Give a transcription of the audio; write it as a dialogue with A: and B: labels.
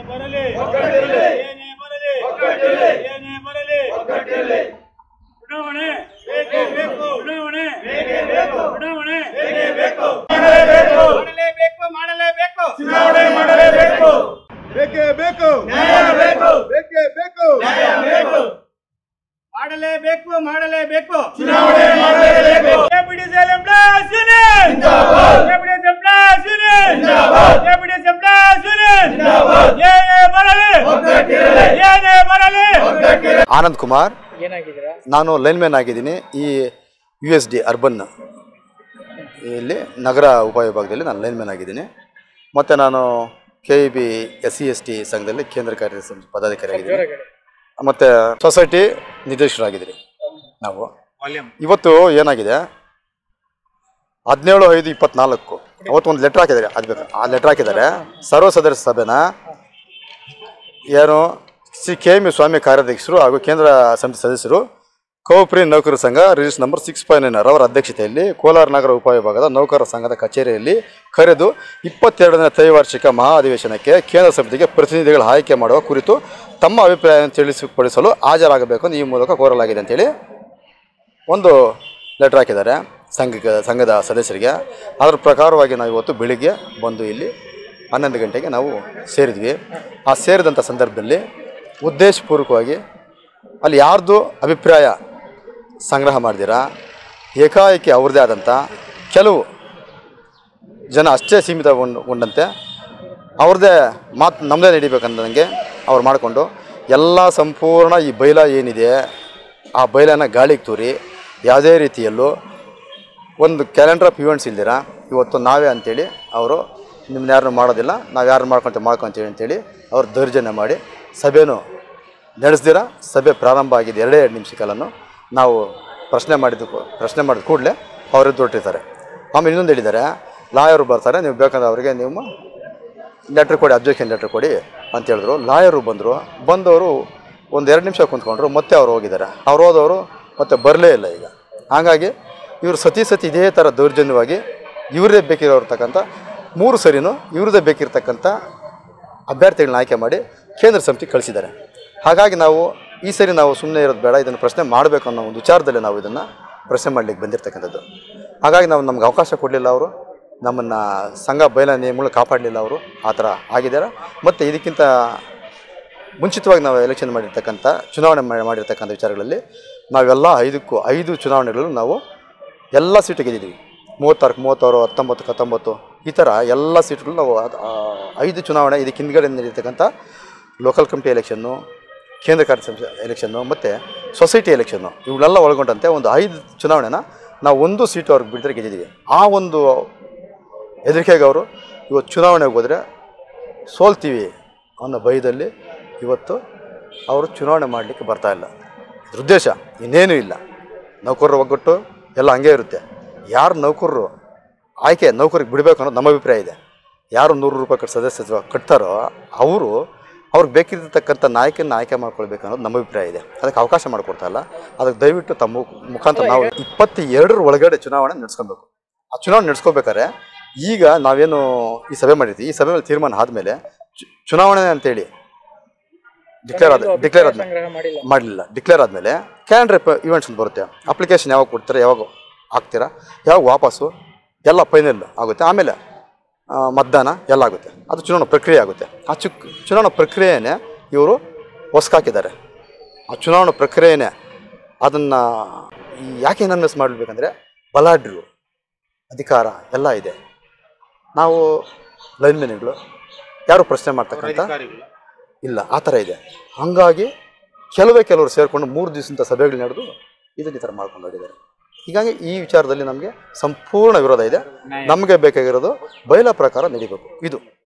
A: ಮಾಡಲೇಬೇಕು ಚುನಾವಣೆ ಮಾಡಲೇಬೇಕು ಕೆಪಿಟಿಸಿಎಲ್ ಎಂಪ್ಲಾಯೀಸ್ ಯೂನಿಯನ್ ಜಿಂದಾಬಾದ್ ಕೆಪಿಟಿಸಿಎಲ್ ಎಂಪ್ಲಾಯೀಸ್ ಯೂನಿಯನ್ ಜಿಂದಾಬಾದ್ ಕೆಪಿಟಿಸಿಎಲ್ ಎಂಪ್ಲಾಯೀಸ್ ಯೂನಿಯನ್ ಜಿಂದಾಬಾದ್ ಏನೇ ಬರಲಿ ಒಗ್ಗಟ್ಟಿರಲಿ ಏನೇ ಬರಲಿ ಒಗ್ಗಟ್ಟಿರಲಿ
B: ಆನಂದ್ ಕುಮಾರ್
A: ಏನಾಗಿದ್ದೀರಾ
B: ನಾನು ಲೈನ್ಮನ್ ಆಗಿದ್ದೀನಿ ಈ ಯುಎಸ್ಡಿ ಅರ್ಬನ್ ಇಲ್ಲಿ ನಗರ ಉಪವಿಭಾಗದಲ್ಲಿ ನಾನು ಲೈನ್ಮನ್ ಆಗಿದ್ದೀನಿ ಮತ್ತು ನಾನು ಕೆಇಬಿ SC/ST ಸಂಘದಲ್ಲಿ ಕೇಂದ್ರ ಕಾರ್ಯದರ್ಶಿ ಪದಾಧಿಕಾರಿ ಆಗಿದ್ದೀನಿ ಮತ್ತು ಸೊಸೈಟಿ ನಿರ್ದೇಶಕರಾಗಿದ್ದೀರಿ ನಾವು ಇವತ್ತು ಏನಾಗಿದೆ 17/5/24 ಅವತ್ತು ಒಂದು ಲೆಟ್ರ್ ಹಾಕಿದ್ದಾರೆ ಅದು ಬೇಕು ಆ ಲೆಟ್ರ್ ಹಾಕಿದ್ದಾರೆ ಸರ್ವ ಸದಸ್ಯ ಸಭೆನ ಏನು ಶ್ರೀ KM ಸ್ವಾಮಿ ಕಾರ್ಯಾಧ್ಯಕ್ಷರು ಹಾಗೂ ಕೇಂದ್ರ ಸಮಿತಿ ಸದಸ್ಯರು ಕೌಪ್ರಿ ನೌಕರರ ಸಂಘ ರಿಜಿಸ್ಟರ್ ನಂಬರ್ 6.9 ಅವರ ಅಧ್ಯಕ್ಷತೆಯಲ್ಲಿ ಕೋಲಾರ ನಗರ ಉಪವಿಭಾಗದ ನೌಕರರ ಸಂಘದ ಕಚೇರಿಯಲ್ಲಿ ಕರೆದು 22ನೇ ತ್ರೈವಾರ್ಷಿಕ ಮಹಾ ಅಧಿವೇಶನಕ್ಕೆ ಕೇಂದ್ರ ಸಮಿತಿಗೆ ಪ್ರತಿನಿಧಿಗಳ ಆಯ್ಕೆ ಮಾಡುವ ಕುರಿತು ತಮ್ಮ ಅಭಿಪ್ರಾಯವನ್ನು ತಿಳಿಸಿಪಡಿಸಲು ಹಾಜರಾಗಬೇಕು ಎಂದು ಈ ಮೂಲಕ ಕೋರಲಾಗಿದೆ ಅಂತೇಳಿ ಒಂದು ಲೆಟ್ರ್ ಹಾಕಿದ್ದಾರೆ ಸಂಘದ ಸದಸ್ಯರಿಗೆ. ಅದರ ಪ್ರಕಾರವಾಗಿ ನಾವು ಇವತ್ತು ಬೆಳಿಗ್ಗೆ ಬಂದು ಇಲ್ಲಿ 11 ಗಂಟೆಗೆ ನಾವು ಸೇರಿದ್ವಿ. ಆ ಸೇರಿದಂಥ ಸಂದರ್ಭದಲ್ಲಿ ಉದ್ದೇಶಪೂರ್ವಕವಾಗಿ ಅಲ್ಲಿ ಯಾರ್ದು ಅಭಿಪ್ರಾಯ ಸಂಗ್ರಹ ಮಾಡಿದಿರಾ ಏಕಾಏಕಿ ಅವ್ರದ್ದೇ ಆದಂಥ ಕೆಲವು ಜನ ಅಷ್ಟೇ ಸೀಮಿತಗೊಂಡಂತೆ ಅವ್ರದ್ದೇ ಮಾತು ನಮ್ಮದೇ ನಡಿಬೇಕಂದಂಗೆ ಅವ್ರು ಮಾಡಿಕೊಂಡು ಎಲ್ಲ ಸಂಪೂರ್ಣ ಈ ಬೈಲ ಏನಿದೆ ಆ ಬೈಲನ್ನು ಗಾಳಿಗೆ ತೂರಿ ಯಾವುದೇ ರೀತಿಯಲ್ಲೂ ಒಂದು ಕ್ಯಾಲೆಂಡರ್ ಆಫ್ ಇವೆಂಟ್ಸ್ ಇಲ್ದಿರ ಇವತ್ತು ನಾವೇ ಅಂಥೇಳಿ ಅವರು ನಿಮ್ಮನ್ನ ಯಾರನ್ನೂ ಮಾಡೋದಿಲ್ಲ ನಾವು ಯಾರು ಮಾಡ್ಕೊತೀವಿ ಅಂತೇಳಿ ಅವ್ರು ದೌರ್ಜನ್ಯ ಮಾಡಿ ಸಭೆನೂ ನಡೆಸ್ದಿರ ಸಭೆ ಪ್ರಾರಂಭ ಆಗಿದೆ 2 ನಿಮಿಷ ಕಾಲನ್ನು ನಾವು ಪ್ರಶ್ನೆ ಮಾಡಿದ ಕೂಡಲೇ ಅವರು ಹೊರಟಿರ್ತಾರೆ. ಆಮೇಲೆ ಇನ್ನೊಂದು ಹೇಳಿದ್ದಾರೆ ಲಾಯರು ಬರ್ತಾರೆ ನೀವು ಬೇಕಂದ್ರೆ ಅವರಿಗೆ ನೀವು ಲೆಟ್ರ್ ಕೊಡಿ ಅಬ್ಜೆಕ್ಷನ್ ಲೆಟ್ರ್ ಕೊಡಿ ಅಂತ ಹೇಳಿದ್ರು. ಲಾಯರು ಬಂದವರು ಒಂದು 2 ನಿಮಿಷ ಕುಂತ್ಕೊಂಡ್ರು ಮತ್ತೆ ಅವ್ರು ಹೋಗಿದ್ದಾರೆ. ಅವ್ರು ಹೋದವರು ಮತ್ತೆ ಬರಲೇ ಇಲ್ಲ. ಈಗ ಹಾಗಾಗಿ ಇವರು ಸತಿ ಇದೇ ಥರ ದೌರ್ಜನ್ಯವಾಗಿ ಇವರೇ ಬೇಕಿರೋರ್ತಕ್ಕಂಥ 3 ಸರಿನೂ ಇವ್ರದ್ದೇ ಬೇಕಿರ್ತಕ್ಕಂಥ ಅಭ್ಯರ್ಥಿಗಳನ್ನ ಆಯ್ಕೆ ಮಾಡಿ ಕೇಂದ್ರ ಸಮಿತಿ ಕಳಿಸಿದ್ದಾರೆ. ಹಾಗಾಗಿ ನಾವು ಈ ಸರಿ ನಾವು ಸುಮ್ಮನೆ ಇರೋದು ಬೇಡ, ಇದನ್ನು ಪ್ರಶ್ನೆ ಮಾಡಬೇಕು ಅನ್ನೋ ಒಂದು ವಿಚಾರದಲ್ಲಿ ನಾವು ಇದನ್ನು ಪ್ರಶ್ನೆ ಮಾಡಲಿಕ್ಕೆ ಬಂದಿರತಕ್ಕಂಥದ್ದು. ಹಾಗಾಗಿ ನಮ್ಗೆ ಅವಕಾಶ ಕೊಡಲಿಲ್ಲ ಅವರು, ನಮ್ಮನ್ನು ಸಂಘ ಬಯಲ ನಿಯಮಗಳು ಕಾಪಾಡಲಿಲ್ಲ ಅವರು. ಆ ಥರ ಆಗಿದ್ದಾರೆ. ಮತ್ತು ಇದಕ್ಕಿಂತ ಮುಂಚಿತವಾಗಿ ನಾವು ಎಲೆಕ್ಷನ್ ಮಾಡಿರ್ತಕ್ಕಂಥ ಚುನಾವಣೆ ಮಾಡಿರ್ತಕ್ಕಂಥ ವಿಚಾರಗಳಲ್ಲಿ ನಾವೆಲ್ಲ 5 ಚುನಾವಣೆಗಳಲ್ಲೂ ನಾವು ಎಲ್ಲ ಸೀಟು ಗೆದ್ದಿದ್ದೀವಿ. 36, 36, 19 ಈ ಥರ ಎಲ್ಲ ಸೀಟ್ಗಳು ನಾವು 5 ಚುನಾವಣೆ ಇದಕ್ಕೆ ಹಿಂದ್ಗಡೆ ನಡೆಯತಕ್ಕಂಥ ಲೋಕಲ್ ಕಮಿಟಿ ಎಲೆಕ್ಷನ್ನು, ಕೇಂದ್ರ ಕಾರ್ಯದರ್ಶಿ ಎಲೆಕ್ಷನ್ನು ಮತ್ತು ಸೊಸೈಟಿ ಎಲೆಕ್ಷನ್ನು ಇವುಗಳೆಲ್ಲ ಒಳಗೊಂಡಂತೆ ಒಂದು 5 ಚುನಾವಣೆನ ನಾವು 1 ಸೀಟು ಅವ್ರಿಗೆ ಬಿಟ್ಟರೆ ಗೆದ್ದಿದ್ದೀವಿ. ಆ ಒಂದು ಹೆದರಿಕೆಗೆ ಅವರು ಇವತ್ತು ಚುನಾವಣೆಗೆ ಹೋದರೆ ಸೋಲ್ತೀವಿ ಅನ್ನೋ ಭಯದಲ್ಲಿ ಇವತ್ತು ಅವರು ಚುನಾವಣೆ ಮಾಡಲಿಕ್ಕೆ ಬರ್ತಾಯಿಲ್ಲ. ಇದ್ರ ಉದ್ದೇಶ ಇನ್ನೇನೂ ಇಲ್ಲ. ನೌಕರರ ಒಗ್ಗಟ್ಟು ಎಲ್ಲ ಹಂಗೆ ಇರುತ್ತೆ. ಯಾರು ನೌಕರರು ನೌಕರಿಗೆ ಬಿಡಬೇಕು ಅನ್ನೋದು ನಮ್ಮ ಅಭಿಪ್ರಾಯ ಇದೆ. ಯಾರು 100 ರೂಪಾಯಿ ಸದಸ್ಯತ್ವ ಕಟ್ತಾರೋ ಅವ್ರಿಗೆ ಬೇಕಿರ್ತಕ್ಕಂಥ ನಾಯಕನ ಆಯ್ಕೆ ಮಾಡ್ಕೊಳ್ಬೇಕು ಅನ್ನೋದು ನಮ್ಮ ಅಭಿಪ್ರಾಯ ಇದೆ. ಅದಕ್ಕೆ ಅವಕಾಶ ಮಾಡಿಕೊಡ್ತಾ ಇಲ್ಲ. ಅದಕ್ಕೆ ದಯವಿಟ್ಟು ತಮ್ಮ ಮುಖಾಂತರ ನಾವು 22 ಒಳಗಡೆ ಚುನಾವಣೆ ನಡೆಸ್ಕೊಬೇಕು. ಆ ಚುನಾವಣೆ ನಡೆಸ್ಕೋಬೇಕಾದ್ರೆ ಈಗ ನಾವೇನು ಈ ಸಭೆ ಮಾಡಿರ್ತೀವಿ, ಈ ಸಭೆ ಮೇಲೆ ತೀರ್ಮಾನ ಆದಮೇಲೆ ಚುನಾವಣೆ ಅಂತೇಳಿ ಡಿಕ್ಲೇರ್ ಆದಮೇಲೆ ಕ್ಯಾಲೆಂಡರ್ ಇವೆಂಟ್ಸ್ ಅಂತ ಬರುತ್ತೆ. ಅಪ್ಲಿಕೇಶನ್ ಯಾವಾಗ ಕೊಡ್ತೀರಾ, ಯಾವಾಗ ಹಾಕ್ತೀರಾ, ಯಾವಾಗ ವಾಪಸ್ಸು ಎಲ್ಲ ಫೈನಲ್ ಆಗುತ್ತೆ. ಆಮೇಲೆ ಮತದಾನ ಎಲ್ಲ ಆಗುತ್ತೆ. ಅದು ಚುನಾವಣಾ ಪ್ರಕ್ರಿಯೆ ಆಗುತ್ತೆ. ಆ ಚುನಾವಣಾ ಪ್ರಕ್ರಿಯೆನೇ ಇವರು ಹೊಸ್ಕಾಕಿದ್ದಾರೆ. ಆ ಚುನಾವಣಾ ಪ್ರಕ್ರಿಯೆನೇ ಅದನ್ನು ಯಾಕೆ ಅನೌನ್ಸ್ ಮಾಡಬೇಕಂದ್ರೆ ಬಲಾಢ್ಯರು ಅಧಿಕಾರ ಎಲ್ಲ ಇದೆ. ನಾವು ಲೈನ್ಮೆನ್ಗಳು ಯಾರು ಪ್ರಶ್ನೆ ಮಾಡ್ತಕ್ಕಂಥ ಇಲ್ಲ, ಆ ಥರ ಇದೆ. ಹಾಗಾಗಿ ಕೆಲವರು ಸೇರಿಕೊಂಡು 3 ದಿವಸದಿಂದ ಸಭೆಗಳು ನಡೆದು ಇದನ್ನು ಈ ಥರ ಮಾಡ್ಕೊಂಡು ಹೋಗಿದ್ದಾರೆ. ಹೀಗಾಗಿ ಈ ವಿಚಾರದಲ್ಲಿ ನಮಗೆ ಸಂಪೂರ್ಣ ವಿರೋಧ ಇದೆ. ನಮಗೆ ಬೇಕಾಗಿರೋದು ಬಯಲ ಪ್ರಕಾರ ನಡಿಬೇಕು. ಇದು